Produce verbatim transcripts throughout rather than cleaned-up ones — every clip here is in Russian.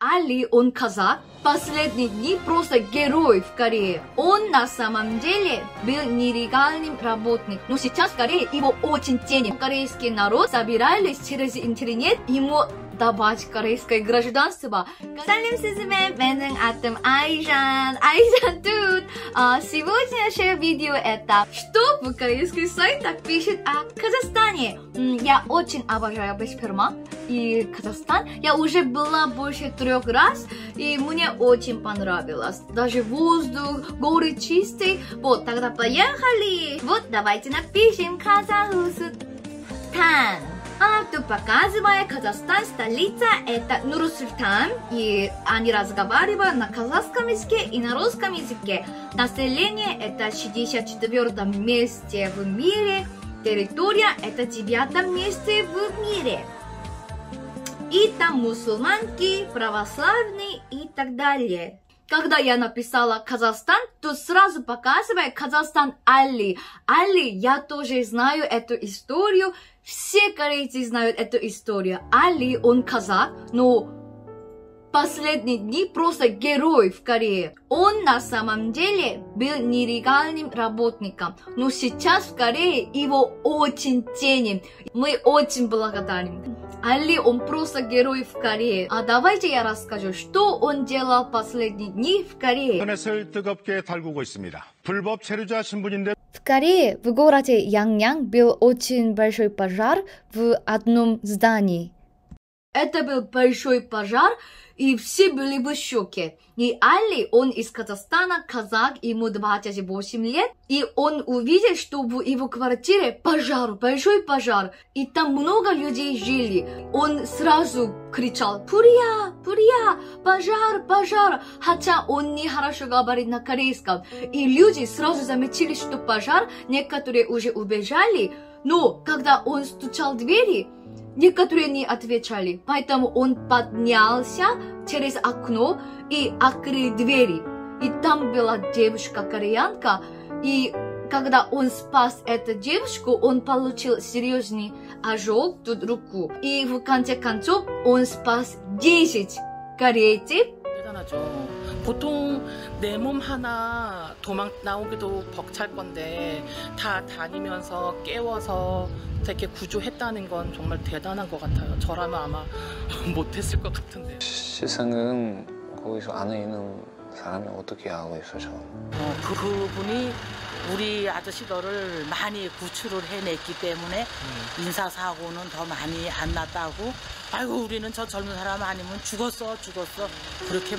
Али, он казах. Последние дни просто герой в Корее. Он на самом деле был нелегальным работником. Но сейчас в Корее его очень ценят. Корейский народ собирались через интернет ему давать корейское гражданство. Салим сизме, менен атом Айжан. Айжан тут. А, сегодняшнее видео это что в корейских сайтах пишет о Казахстане. Я очень обожаю Бешперма и Казахстан. Я уже была больше трех раз и мне очень понравилось. Даже воздух, горы чистые. Вот, тогда поехали. Вот, давайте напишем Казахстан. А тут показывая Казахстан, столица это Нур-Султан, и они разговаривают на казахском языке и на русском языке. Население это шестьдесят четвёртом месте в мире, территория это девятом месте в мире. И там мусульманки, православные и так далее. Когда я написала Казахстан, то сразу показывает Казахстан Али. Али, я тоже знаю эту историю. Все корейцы знают эту историю. Али, он казах, но последние дни просто герой в Корее. Он на самом деле был нелегальным работником, но сейчас в Корее его очень ценим. Мы очень благодарны. Али, он просто герой в Корее. А давайте я расскажу, что он делал последние дни в Корее. В Корее, в городе Яньян, был очень большой пожар в одном здании. Это был большой пожар, и все были в шоке. И Али, он из Казахстана, казах, ему двадцать восемь лет, и он увидел, что в его квартире пожар, большой пожар, и там много людей жили. Он сразу кричал: «Пурия, Пурия, пожар, пожар», хотя он не хорошо говорит на корейском. И люди сразу заметили, что пожар, некоторые уже убежали, но когда он стучал в двери, некоторые не отвечали, поэтому он поднялся через окно и открыл двери. И там была девушка-кореянка, и когда он спас эту девушку, он получил серьезный ожог тут руку. И в конце концов он спас десять корейцев. 보통 내 몸 하나 도망 나오기도 벅찰 건데 다 다니면서 깨워서 이렇게 구조했다는 건 정말 대단한 것 같아요. 저라면 아마 못했을 것 같은데. 세상은 거기서 안에 있는 사람이 어떻게 하고 있어, 저? 어, 그 그분이 우리 아저씨들을 많이 구출을 해냈기 때문에 음. 인사사고는 더 많이 안 났다고. 아이고 우리는 저 젊은 사람 아니면 죽었어 죽었어 그렇게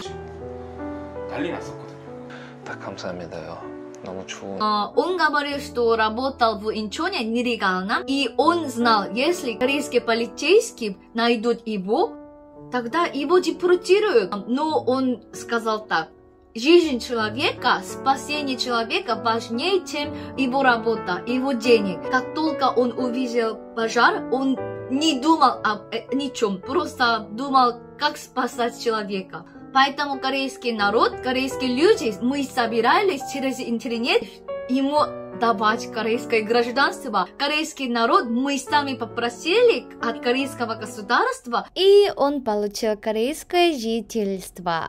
난리 났었거든요. 다 감사합니다요. 너무 추워. Uh, он говорил, что работал в Инчоне нелегально, и он знал, если корейские полицейские найдут его, тогда его депортируют. Но он сказал так: жизнь человека, спасение человека важнее, чем его работа, его денег. Как только он увидел пожар, он не думал об ничем, просто думал, как спасать человека. Поэтому корейский народ, корейские люди, мы собирались через интернет ему давать корейское гражданство. Корейский народ мы сами попросили от корейского государства, и он получил корейское жительство.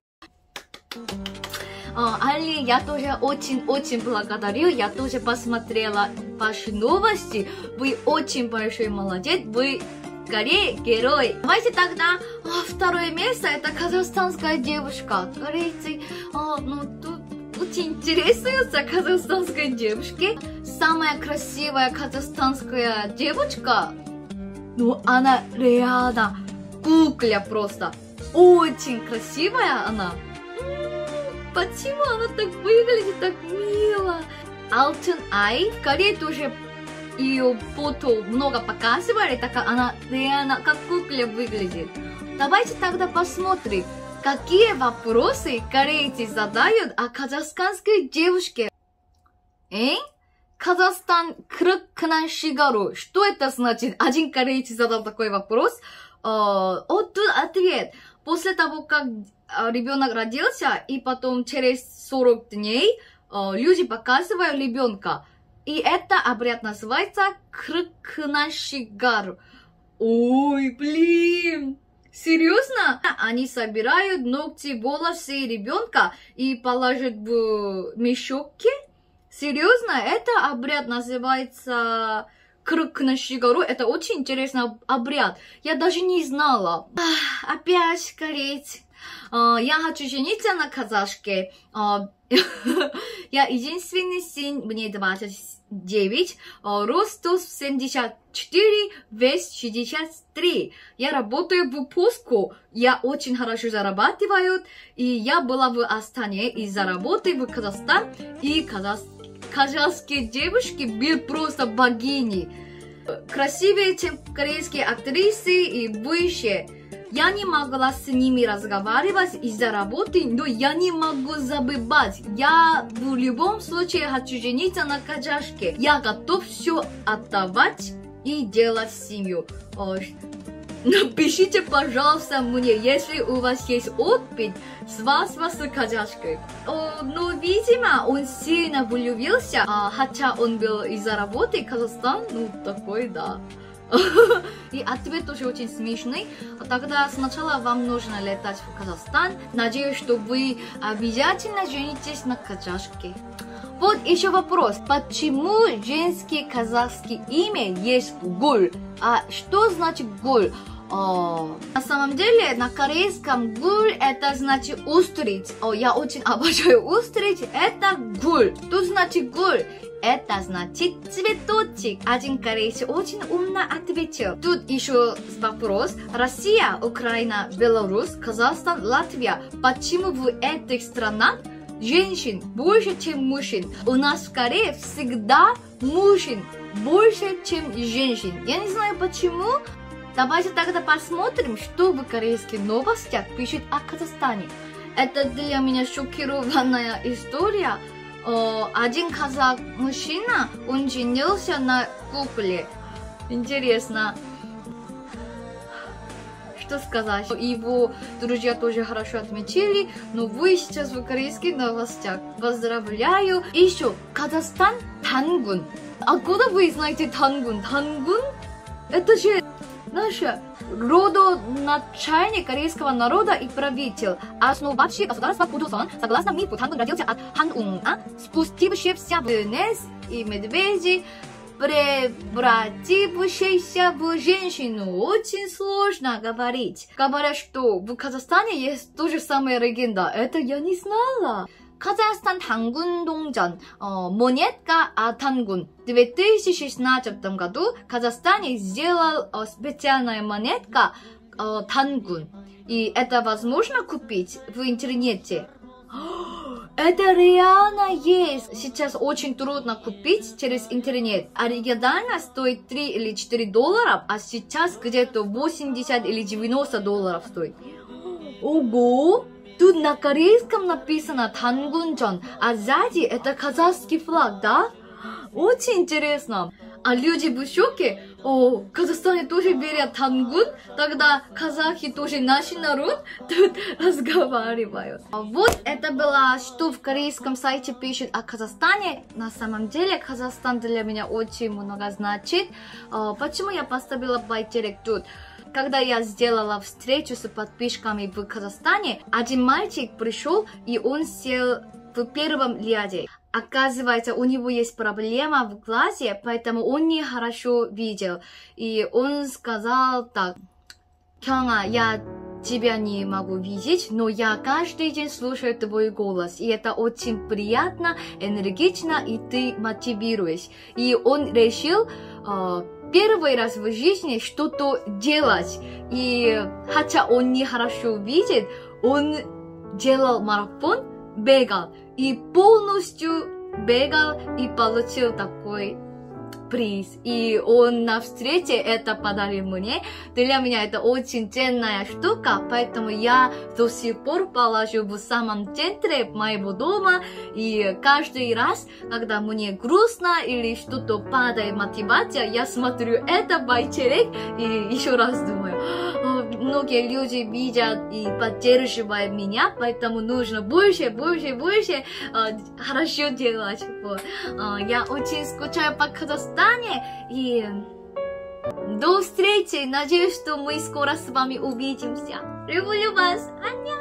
Али, я тоже очень-очень благодарю, я тоже посмотрела ваши новости, вы очень большой молодец, вы Корее герой. Давайте тогда а, второе место это казахстанская девушка. Корейцы, а, ну тут очень интересуются казахстанской девушке. Самая красивая казахстанская девочка, ну она реально кукля просто. Очень красивая она. М-м, почему она так выглядит, так мило? Алтын Ай, в Корее тоже ее фото много показывали, так как она реально как кукля выглядит. Давайте тогда посмотрим, какие вопросы корейцы задают о казахстанской девушке. Эй? Казахстан крыкнан шигару. Что это значит? Один корейец задал такой вопрос. О, тут ответ. После того, как ребенок родился, и потом через сорок дней люди показывают ребенка. И это обряд называется крыкнан шигару. Ой, блин! Серьезно? Они собирают ногти, волосы ребенка и положат в мешочки? Серьезно? Это обряд называется крюк на щеголу. Это очень интересный обряд. Я даже не знала. Ах, опять корейцы. Uh, я хочу жениться на казашке. Uh, я единственный сын, мне двадцать девять, uh, рост сто семьдесят четыре, вес шестьдесят три. Я работаю в пуску, я очень хорошо зарабатываю, и я была в Астане из-за работы в Казахстан, и казах... казахские девушки были просто богини. Красивее, чем корейские актрисы и выше. Я не могла с ними разговаривать из-за работы, но я не могу забывать. Я в любом случае хочу жениться на казашке. Я готов все отдавать и делать семью. Напишите, пожалуйста, мне, если у вас есть опыт свадьбы с казашкой. Но, видимо, он сильно влюбился, хотя он был из-за работы Казахстан, ну, такой, да. И ответ тоже очень смешный. Тогда сначала вам нужно летать в Казахстан. Надеюсь, что вы обязательно женитесь на казашке. Вот еще вопрос. Почему женское казахское имя есть Гуль? А что значит Гуль? О, на самом деле, на корейском гуль это значит устриц. О, я очень обожаю устриц. Это гуль. Что значит гуль? Это значит цветочек. Один кореец очень умно ответил. Тут еще вопрос. Россия, Украина, Беларусь, Казахстан, Латвия. Почему в этих странах женщин больше, чем мужчин? У нас в Корее всегда мужчин больше, чем женщин. Я не знаю почему. Давайте тогда посмотрим, что в корейских новостях пишут о Казахстане. Это для меня шокированная история. Один казах мужчина, он женился на кукле. Интересно. Что сказать? Его друзья тоже хорошо отметили, но вы сейчас в корейских новостях. Поздравляю. И еще, Казахстан Тангун. Откуда вы знаете Тангун? Тангун? Это же наше родоначальник корейского народа и правитель, основавший государство Пудосон. Согласно мифу, Тангун родился от Ханунга, спустившегося вниз, и медведи, превратившийся в женщину. Очень сложно говорить. Говорят, что в Казахстане есть то же самое легенда. Это я не знала. Казахстан Тангун-Дong전, э, монетка от Тангун. В две тысячи шестнадцатом году в Казахстане сделал э, специальная монетка э, Тангун. И это возможно купить в интернете. Это реально есть. Сейчас очень трудно купить через интернет. Оригинально стоит три или четыре доллара, а сейчас где-то восемьдесят или девяносто долларов стоит. Ого! Тут на корейском написано Тангун전, а сзади это казахский флаг, да? Очень интересно. А люди в шоке. О, в Казахстане тоже берят Тангун, тогда казахи тоже наш народ тут разговаривают. Вот это было, что в корейском сайте пишут о Казахстане. На самом деле Казахстан для меня очень много значит. Почему я поставила байтерек тут? Когда я сделала встречу с подписчиками в Казахстане, один мальчик пришел, и он сел в первом ряде. Оказывается, у него есть проблема в глазе, поэтому он не хорошо видел. И он сказал так: «Кёнга, я тебя не могу видеть, но я каждый день слушаю твой голос, и это очень приятно, энергично, и ты мотивируешь». И он решил э, первый раз в жизни что-то делать. И хотя он не хорошо видит, он делал марафон, бегал. И полностью бегал и получил такой приз. И он на встрече это подарил мне. Для меня это очень ценная штука, поэтому я до сих пор положу в самом центре моего дома. И каждый раз, когда мне грустно или что-то падает мотивация, я смотрю это байтерек и еще раз думаю: многие люди видят и поддерживают меня, поэтому нужно больше, больше, больше э, хорошо делать. Вот. Э, я очень скучаю по Казахстане, и До встречи. Надеюсь, что мы скоро с вами увидимся. Люблю вас. Аньян.